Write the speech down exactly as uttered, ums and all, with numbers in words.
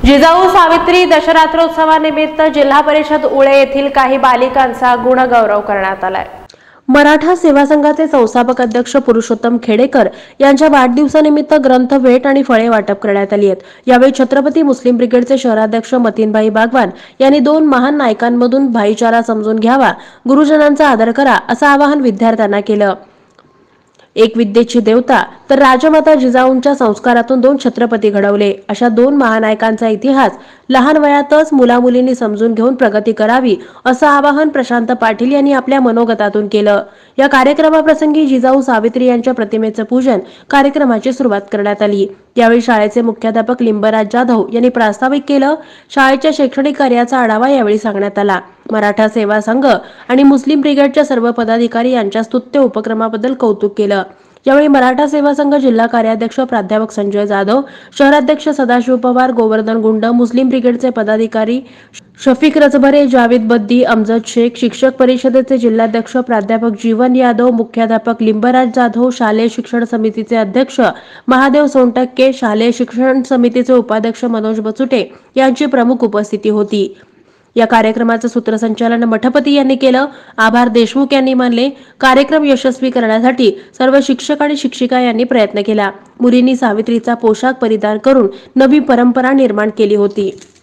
जिजाऊ सावित्री दशरात्रोत्सवानिमित्त जिल्हा परिषद उळे येथील काही बालिकांचा गुणगौरव करण्यात आलाय। मराठा सेवा संघाचे संस्थापक अध्यक्ष पुरुषोत्तम खेडेकर यांच्या वाढदिवसानिमित्त ग्रंथ, भेट आणि फळे वाटप करण्यात आली आहेत। यावेळी छत्रपती मुस्लिम ब्रिगेडचे शहराध्यक्ष मतीनभाई बागवान यांनी दोन महान नायकांमधून भाईचारा समजून घ्यावा, गुरुजनांचा आदर करा असं आवाहन विद्यार्थ्यांना केलं। एक विद्येची देवता तर राजमाता जिजाऊंच्या संस्कारातून दोन छत्रपती घडवले, अशा दोन महानायकांचा इतिहास लहान वयातच मुलामुलींनी समजून घेऊन प्रगती करावी असं आवाहन प्रशांत पाटील यांनी आपल्या मनोगतातून केलं। या कार्यक्रमाप्रसंगी जिजाऊ सावित्री यांच्या प्रतिमेचं पूजन कार्यक्रमाची सुरुवात करण्यात आली। यावेळी शाळेचे मुख्याध्यापक लिंबराज जाधव यांनी प्रास्ताविक केलं। शाळेच्या शैक्षणिक कार्याचा आढावा यावेळी सांगण्यात आला। मराठा सेवा संघ आणि मुस्लिम ब्रिगेडच्या सर्व पदाधिकारी यांच्या स्तुत्य उपक्रमाबद्दल कौतुक केलं। यावेळी मराठा सेवा संघ जिल्हा कार्याध्यक्ष प्राध्यापक संजय जाधव, शहराध्यक्ष सदाशिव पवार, गोवर्धन गुंड, मुस्लिम ब्रिगेडचे पदाधिकारी शफीक रजभरे, जावेद बद्दी, अमजद शेख, शिक्षक परिषदेचे जिल्हाध्यक्ष प्राध्यापक जीवन यादव, मुख्याध्यापक लिंबराज जाधव, शालेय शिक्षण समितीचे अध्यक्ष महादेव सोनटक्के, शालेय शिक्षण समितीचे उपाध्यक्ष मनोज बचुटे यांची प्रमुख उपस्थिती होती। या कार्यक्रमाचं सूत्रसंचालन मठपती यांनी केलं। आभार देशमुख यांनी मानले। कार्यक्रम यशस्वी करण्यासाठी सर्व शिक्षक आणि शिक्षिका यांनी प्रयत्न केला। मुलींनी सावित्रीचा पोशाख परिधान करून नवी परंपरा निर्माण केली होती।